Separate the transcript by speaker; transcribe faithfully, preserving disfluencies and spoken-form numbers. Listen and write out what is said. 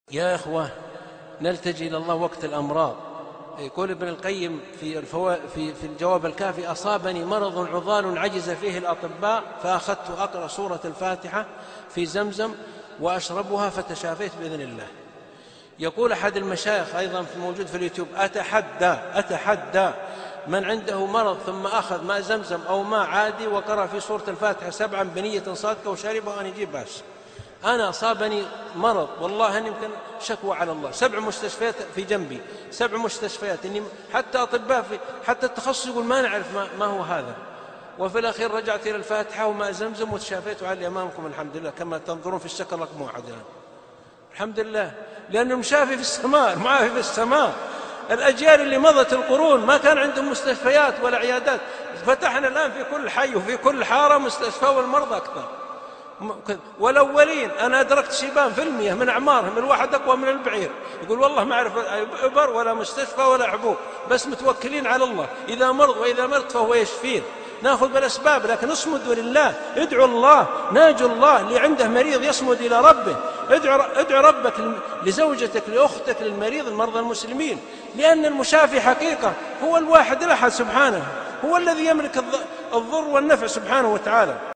Speaker 1: يا إخوة، نلتجي إلى الله وقت الأمراض. يقول ابن القيم في, الفوا... في, في الجواب الكافي: أصابني مرض عضال عجز فيه الأطباء فأخذت أقرأ سورة الفاتحة في زمزم وأشربها فتشافيت بإذن الله. يقول أحد المشايخ أيضا في موجود في اليوتيوب: أتحدى أتحدى من عنده مرض ثم أخذ ماء زمزم أو ماء عادي وقرأ في سورة الفاتحة سبعا بنية صادقة وشربها أن يجيب بأس. أنا أصابني مرض والله أن يمكن شكوى على الله، سبع مستشفيات في جنبي، سبع مستشفيات، إني حتى أطباء في حتى التخصص يقول ما نعرف ما, ما هو هذا. وفي الأخير رجعت إلى الفاتحة وماء زمزم وتشافيت وعلي أمامكم الحمد لله، كما تنظرون في الشكل رقم واحد الآن الحمد لله، لأنه مشافي في السماء، معافي في السماء. الأجيال اللي مضت القرون ما كان عندهم مستشفيات ولا عيادات، فتحنا الآن في كل حي وفي كل حارة مستشفى والمرضى أكثر. والأولين أنا أدركت شيبان في المية من أعمارهم الواحد أقوى من البعير، يقول والله ما أعرف إبر ولا مستشفى ولا حبوب، بس متوكلين على الله، إذا مرض وإذا مرض فهو يشفين. نأخذ بالأسباب لكن اصمدوا لله، ادعوا الله، ناجوا الله. اللي عنده مريض يصمد إلى ربه، ادعو, ادعو ربك لزوجتك لأختك للمريض المرضى المسلمين، لأن المشافي حقيقة هو الواحد الأحد سبحانه، هو الذي يملك الضر والنفع سبحانه وتعالى.